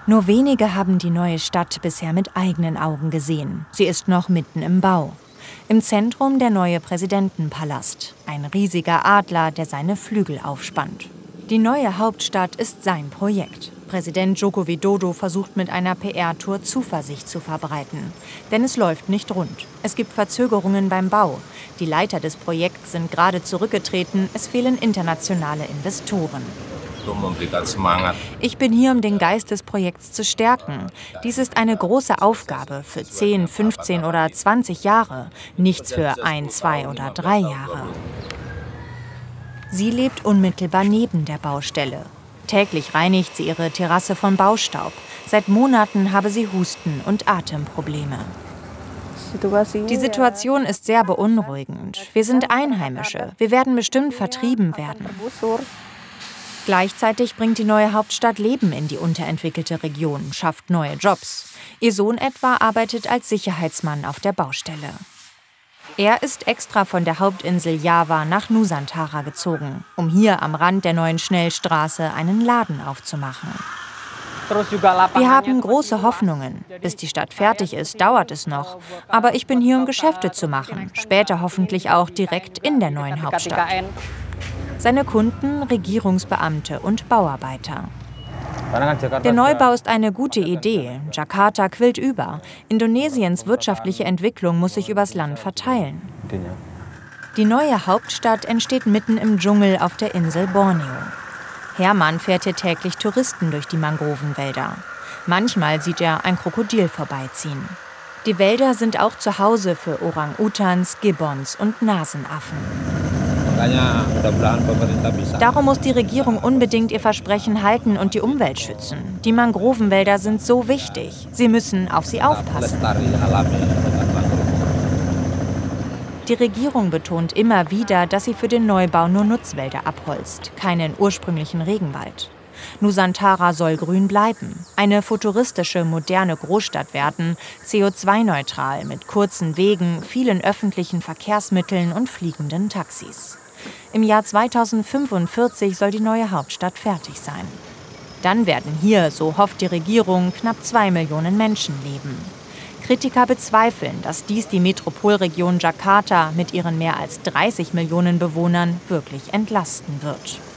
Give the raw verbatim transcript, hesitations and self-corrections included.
Nur wenige haben die neue Stadt bisher mit eigenen Augen gesehen. Sie ist noch mitten im Bau. Im Zentrum der neue Präsidentenpalast. Ein riesiger Adler, der seine Flügel aufspannt. Die neue Hauptstadt ist sein Projekt. Präsident Joko Widodo versucht mit einer P R-Tour Zuversicht zu verbreiten. Denn es läuft nicht rund. Es gibt Verzögerungen beim Bau. Die Leiter des Projekts sind gerade zurückgetreten. Es fehlen internationale Investoren. Ich bin hier, um den Geist des Projekts zu stärken. Dies ist eine große Aufgabe für zehn, fünfzehn oder zwanzig Jahre. Nichts für ein, zwei oder drei Jahre. Sie lebt unmittelbar neben der Baustelle. Täglich reinigt sie ihre Terrasse von Baustaub. Seit Monaten habe sie Husten und Atemprobleme. Die Situation ist sehr beunruhigend. Wir sind Einheimische. Wir werden bestimmt vertrieben werden. Gleichzeitig bringt die neue Hauptstadt Leben in die unterentwickelte Region, schafft neue Jobs. Ihr Sohn etwa arbeitet als Sicherheitsmann auf der Baustelle. Er ist extra von der Hauptinsel Java nach Nusantara gezogen, um hier am Rand der neuen Schnellstraße einen Laden aufzumachen. Wir haben große Hoffnungen. Bis die Stadt fertig ist, dauert es noch. Aber ich bin hier, um Geschäfte zu machen. Später hoffentlich auch direkt in der neuen Hauptstadt. Seine Kunden, Regierungsbeamte und Bauarbeiter. Der Neubau ist eine gute Idee. Jakarta quillt über. Indonesiens wirtschaftliche Entwicklung muss sich übers Land verteilen. Die neue Hauptstadt entsteht mitten im Dschungel auf der Insel Borneo. Hermann fährt hier täglich Touristen durch die Mangrovenwälder. Manchmal sieht er ein Krokodil vorbeiziehen. Die Wälder sind auch zu Hause für Orang-Utans, Gibbons und Nasenaffen. Darum muss die Regierung unbedingt ihr Versprechen halten und die Umwelt schützen. Die Mangrovenwälder sind so wichtig. Sie müssen auf sie aufpassen. Die Regierung betont immer wieder, dass sie für den Neubau nur Nutzwälder abholzt, keinen ursprünglichen Regenwald. Nusantara soll grün bleiben, eine futuristische, moderne Großstadt werden, C O zwei neutral mit kurzen Wegen, vielen öffentlichen Verkehrsmitteln und fliegenden Taxis. Im Jahr zweitausendfünfundvierzig soll die neue Hauptstadt fertig sein. Dann werden hier, so hofft die Regierung, knapp zwei Millionen Menschen leben. Kritiker bezweifeln, dass dies die Metropolregion Jakarta mit ihren mehr als dreißig Millionen Bewohnern wirklich entlasten wird.